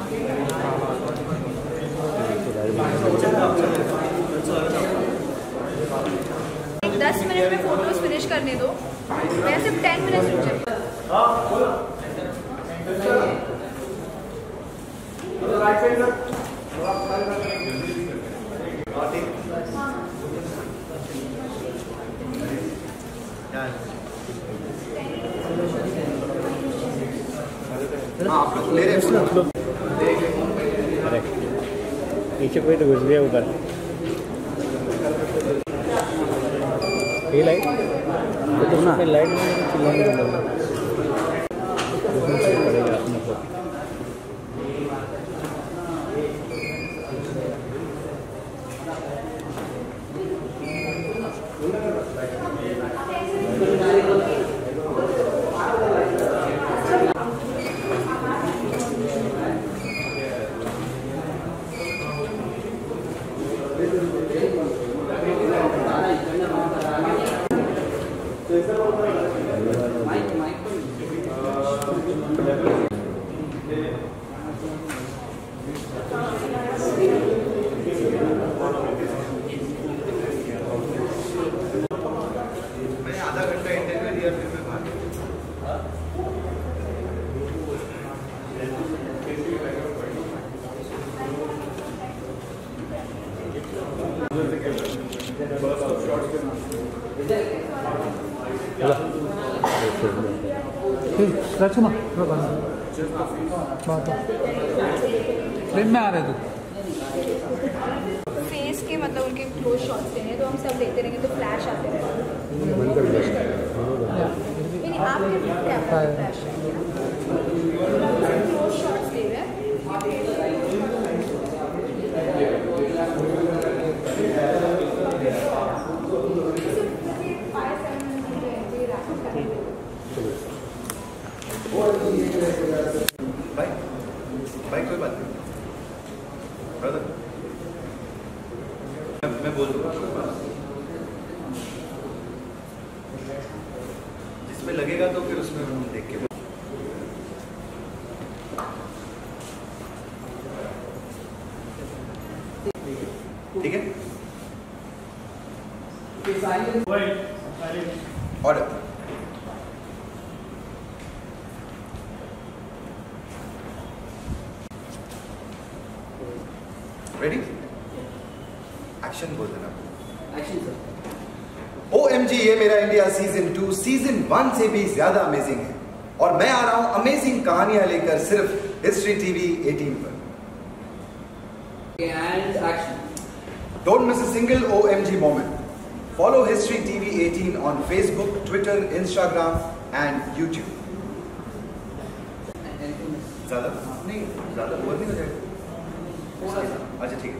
10 minute में photos finish करने दो, मैं सिर्फ 10 मिनट रुक जाऊँ। आप लोग ले रहे हैं पीछे कोई तो घुस गया ऊपर। ये लाइट तो ना लाइट में चिल्लाने लगा। फ्रेम में आ रहे थे फेस के मतलब उनके क्लोज शॉट्स लेने हैं, तो हम सब लेते रहेंगे तो फ्लैश आते रहेंगे। आपके कैमरा में फ्लैश क्लोज शॉट्स ले रहे हैं। भाई कोई बात नहीं ब्रदर, मैं बोल दूँगा जिसमें लगेगा तो फिर उसमें हम देख के ठीक है। ऑर्डर रेडी, एक्शन बोल देना। Action sir. OMG ये मेरा इंडिया सीजन 2 सीजन 1 से भी ज्यादा अमेजिंग है और मैं आ रहा हूं अमेजिंग कहानियां लेकर सिर्फ हिस्ट्री टीवी 18 पर। And action. Don't miss a single OMG moment. Follow History TV 18 on Facebook, Twitter, Instagram and YouTube. ज्यादा नहीं, ज्यादा बोल नहीं हो जाएगा। अच्छा ठीक है।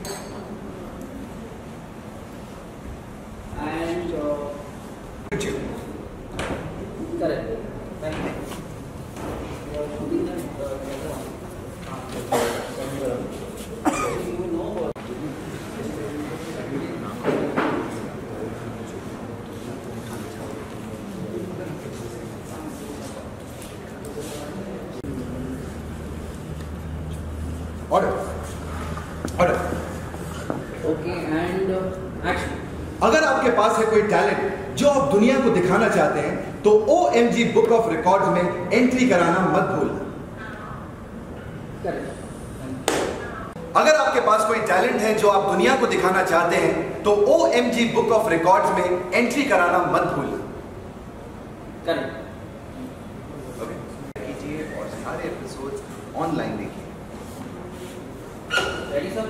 And YouTube correct. Order order. Okay and action. अगर आपके पास है कोई टैलेंट जो आप दुनिया को दिखाना चाहते हैं तो OMG बुक ऑफ रिकॉर्ड्स में एंट्री कराना मत भूलना। अगर आपके पास कोई टैलेंट है जो आप दुनिया को दिखाना चाहते हैं तो OMG बुक ऑफ रिकॉर्ड्स में एंट्री कराना मत भूलना। ओके कीजिए और सारे एपिसोड्स ऑनलाइन देखिए। Ready sir.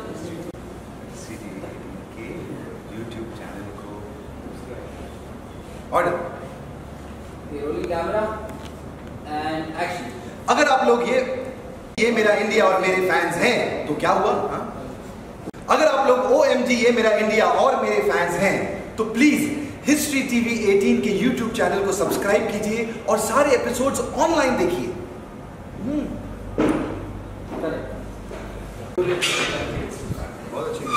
के YouTube चैनल को order. Rolling camera and action. अगर आप लोग ये मेरा इंडिया और मेरे फैंस हैं तो क्या हुआ हा? अगर आप लोग OMG ये मेरा इंडिया और मेरे फैंस हैं तो प्लीज हिस्ट्री टीवी 18 के YouTube चैनल को सब्सक्राइब कीजिए और सारे एपिसोड्स ऑनलाइन देखिए। बहुत अच्छी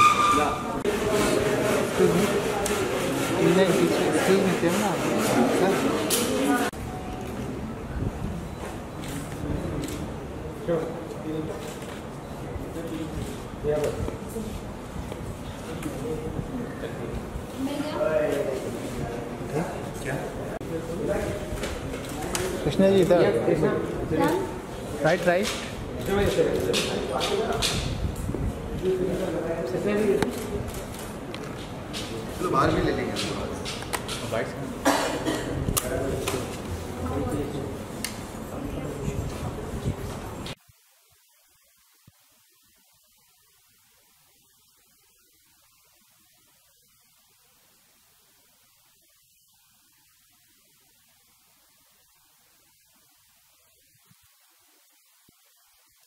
क्या कृष्णा जी इधर क्या? राइट राइट चलो बाहर भी ले लेंगे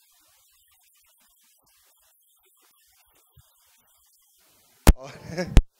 और